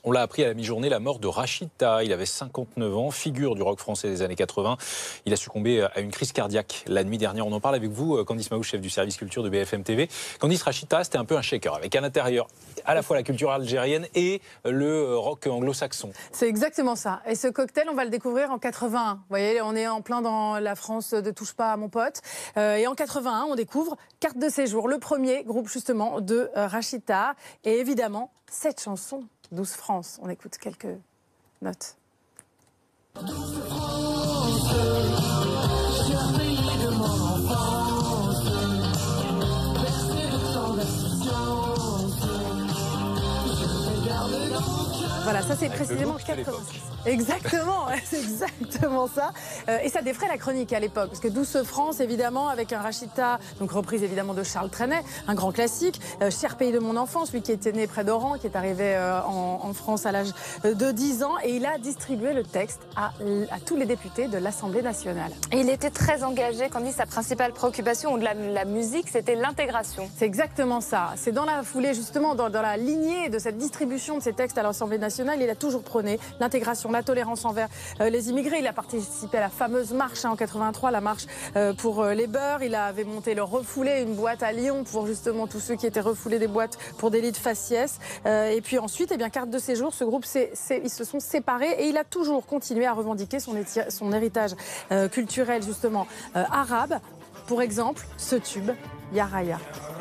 On l'a appris à la mi-journée, la mort de Rachita. Il avait 59 ans, figure du rock français des années 80. Il a succombé à une crise cardiaque la nuit dernière. On en parle avec vous, Candice Mahou, chef du service culture de BFM TV. Candice, Rachita, c'était un peu un shaker, avec à l'intérieur à la fois la culture algérienne et le rock anglo-saxon. C'est exactement ça. Et ce cocktail, on va le découvrir en 81. Vous voyez, on est en plein dans la France de Touche pas à mon pote. Et en 81, on découvre Carte de séjour, le premier groupe justement de Rachita. Et évidemment, cette chanson, Douce France. On écoute quelques notes. Douce France, cher pays de mon enfance, bercé de tant d'insouciance, je te garde dans mon cœur. Voilà, ça c'est précisément 86. Exactement, c'est exactement ça. Et ça défraie la chronique à l'époque, parce que Douce France, évidemment, avec un Rachita, donc reprise évidemment de Charles Trenet, un grand classique. Cher pays de mon enfance, lui qui était né près d'Oran, qui est arrivé en France à l'âge de 10 ans, et il a distribué le texte à tous les députés de l'Assemblée nationale. Et il était très engagé, quand dit sa principale préoccupation au-delà de la musique, c'était l'intégration. C'est exactement ça. C'est dans la foulée, justement, dans la lignée de cette distribution de ces textes à l'Assemblée nationale, il a toujours prôné l'intégration, la tolérance envers les immigrés. Il a participé à la fameuse marche en 83, la marche pour les beurs. Il avait monté le Refoulé, une boîte à Lyon pour justement tous ceux qui étaient refoulés des boîtes pour délit de faciès. Et puis ensuite, Carte de séjour, ce groupe, ils se sont séparés et il a toujours continué à revendiquer son héritage culturel justement arabe. Pour exemple, ce tube, Ya Raya.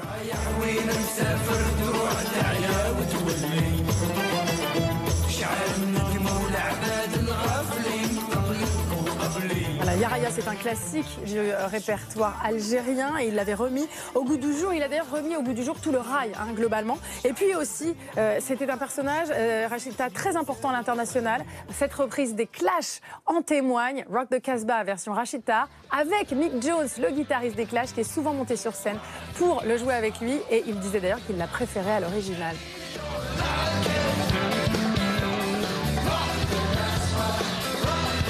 Voilà, Ya Raya, c'est un classique du répertoire algérien et il l'avait remis au goût du jour. Il a d'ailleurs remis au goût du jour tout le rail, globalement. Et puis aussi, c'était un personnage, Rachita, très important à l'international. Cette reprise des Clash en témoigne. Rock the Casbah version Rachita, avec Mick Jones, le guitariste des Clash, qui est souvent monté sur scène pour le jouer avec lui. Et il disait d'ailleurs qu'il l'a préféré à l'original.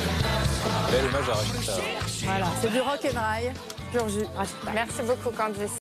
Bel hommage à Rachita. Voilà, c'est du rock and roll, pur jus, Rachita. Merci beaucoup, Candice.